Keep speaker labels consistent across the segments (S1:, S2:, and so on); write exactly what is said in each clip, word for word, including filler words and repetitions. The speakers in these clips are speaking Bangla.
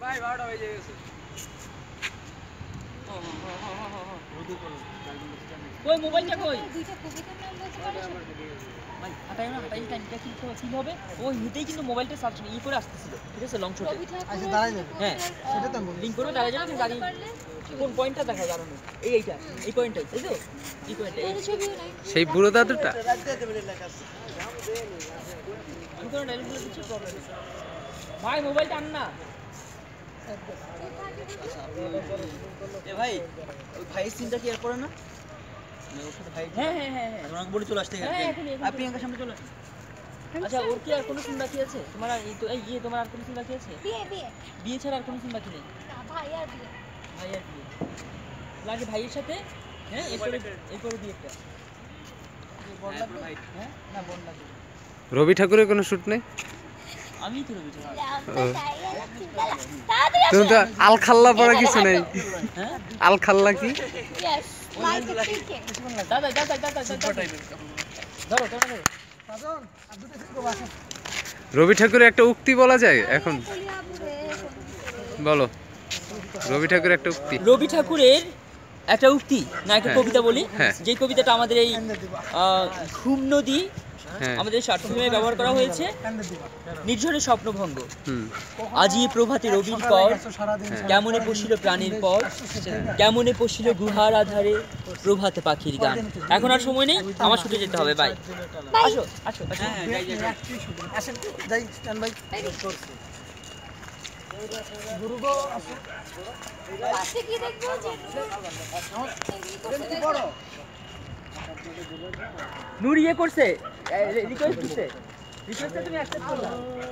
S1: ভাই বারোটা হয়ে গেছে। কই মোবাইলটা কই? দুইটা কবিতার নাম বলতে পারো? ভাই হাঁটাই না, হাঁটাই টাইমটা কি কি হবে? ওই নিতেই কিন্তু মোবাইলটা সার্চ ই করে আসতেছিল। ঠিক আছে, লং শটে। আচ্ছা দাঁড়াই যাবে। হ্যাঁ, সেটা তো বলি। লিংক করে দাঁড়াই যাবে, গাড়ি কোন পয়েন্টটা দেখা যাবে না। এই এইটা, এই পয়েন্টটাই, তাই তো? এই পয়েন্টটা। এই ছবি
S2: সেই বুড়ো দাদুটা।
S1: কোন ডায়লগ বলে কিছু প্রবলেম নেই। ভাই মোবাইলটা আন না। এ ভাই, ওই ভাইয়ের সিনটা কি আর পড়ে না? হ্যাঁ হ্যাঁ হ্যাঁ হ্যাঁ আমাকে বলে চলে আসতে গেছে। আপনি প্রিয়াঙ্কার সামনে চলে আসুন। আচ্ছা, ওর কি আর কোনো সিন বাকি আছে? তোমার এই তো এই ইয়ে তোমার আর কোনো সিন বাকি আছে? বিয়ে বিয়ে বিয়ে ছাড়া আর কোনো সিন বাকি নেই? না, ভাই আর বিয়ে। ভাই আর বিয়ে লাগে ভাইয়ের সাথে। হ্যাঁ, এরপরে এরপরে বিয়েটা। বল লাগবে ভাই? হ্যাঁ না, বল লাগবে।
S2: রবি ঠাকুরের কোনো শুট নেই?
S1: আমি তো রবি ঠাকুর।
S2: তুমি তো আল খাল্লা পড়া কিছু নেই। হ্যাঁ, আল খাল্লা কি?
S1: यस লাইক টিকে দাদা দাদা দাদা সুপার টাইপের ধরো ধরো ধরো সাজন আর দুটো সিন কো বাসা।
S2: রবি ঠাকুরের একটা উক্তি বলা যায় এখন? বলো, রবি ঠাকুরের একটা উক্তি।
S1: রবি ঠাকুরের একটা উক্তি না, একটা কবিতা বলি। যে কবিতাটা আমাদের এই ঘুম নদী আমাদের শর্ট ফিল্মে ব্যবহার করা হয়েছে। নির্ঝরের স্বপ্নভঙ্গ। আজি প্রভাতে রবির পর কেমনে পশিল প্রাণীর পর, কেমনে পশিল গুহার আধারে প্রভাতে পাখির গান। এখন আর সময় নেই, আমার ছুটে যেতে হবে। বাই। আসো আসো আসো। হ্যাঁ যাই যাই আসেন যাই স্ট্যান্ড বাই। গুরুগো আসো। পাশে কি দেখবো যে বড় নূর ইয়ে করছে, রিকোয়েস্ট দিছে। রিকোয়েস্টটা তুমি অ্যাকসেপ্ট করলা?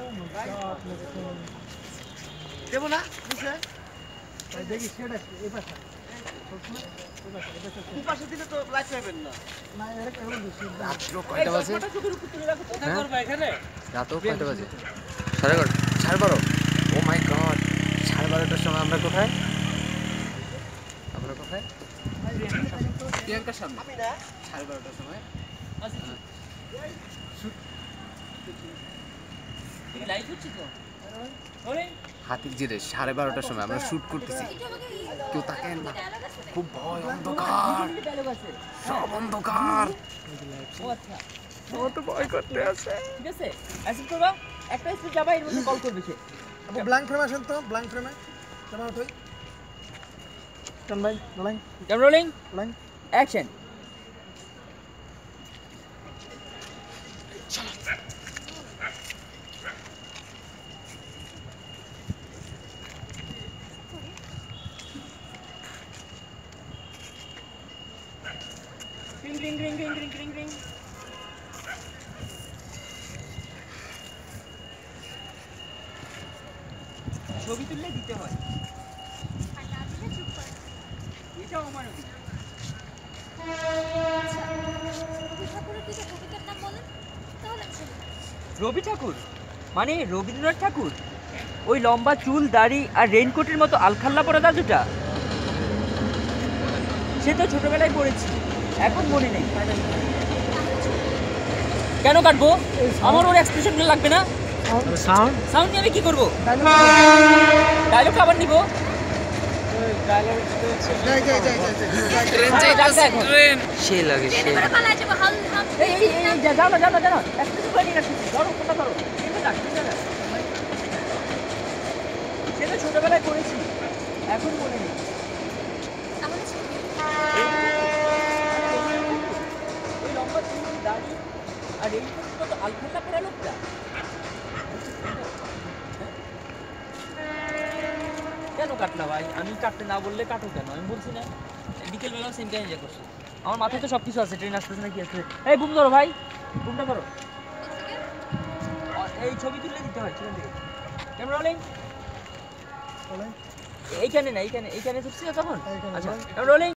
S1: দেব না বুঝছে? ভাই দেখি সেটা এই পাশে। এই পাশে দিলে তো লাইট পাবেন না। না এরকম এমন বেশি। রাত কয়টা বাজে? কোথায় করবে এখানে? রাত কয়টা বাজে?
S2: সাড়ে বারো। সাড়ে বারো। ও মাই গড, সাড়ে বারোটার সময় আমরা কোথায়? আমরা কোথায়?
S1: প্রিয়াঙ্কার সামনে। আমি না সাড়ে বারোটার সময়। আচ্ছা লাইভ হচ্ছে তো? ওরে
S2: হাতির জিরে সাড়ে বারোটার সময় আমরা শুট করতেছি। কেউ তাকায় না, খুব ভয়, অন্ধকার, সব অন্ধকার।
S1: ও আচ্ছা,
S2: ও তো ভয় করতে আছে।
S1: ঠিক আছে, অ্যাসিড করবা। একটা স্পিড যাবা, এর মধ্যে কল করবে সে।
S3: আপু ব্ল্যাঙ্ক ফ্রেম আসেন তো, ব্ল্যাঙ্ক ফ্রেমে কেমন ওঠই? Stand by, rolling
S1: camera rolling,
S3: rolling,
S1: action. Ring ring ring ring ring ring. ছবি তুললে দিতে হয়, আর না দিলে চুপ করে। এটাও অমানবিক। রবি ঠাকুর মানে রবীন্দ্রনাথ ঠাকুর? ওই লম্বা চুল, দাড়ি আর রেইনকোটের মতো আলখাল্লা পরা দাদুটা? সে তো ছোটবেলায় পড়েছি, এখন মনে নেই। কেন কাটবো? আমার ওর এক্সপ্রেশন লাগবে না?
S3: সাউন্ড
S1: সাউন্ড নিয়ে আমি কি করবো? ডায়লগ আবার নিব?
S3: যাই যাই যাই যাই
S2: ট্রেন সে লাগে সে।
S1: এই এই এই যাও না যাও না যাও না, এক্সপ্রেশন করে নিয়ে রাখছি। ধরো কোনটা ধরো, কিন্তু ডাক কিন্তু না। সে তো ছোটবেলায় পড়েছি, এখন মনে নেই। ওই লম্বা চুল, দাড়ি আর এই মতো আলখাল্লা পড়া লোকটা? কেন কাটলা ভাই? আমি কাটতে না বললে কাটো কেন? আমি বলছি না বিকেলবেলাও সেম টাইম ইয়ে করছি। আমার মাথায় তো সব কিছু আছে, ট্রেন আসতেছে না কি আছে। এই বুম ধরো ভাই, বুমটা ধরো। এই ছবি তুললে দিতে হয় ট্রেন থেকে। Camera rolling. এইখানে না, এইখানে এইখানে ছুটছি তখন। আচ্ছা রোলিং।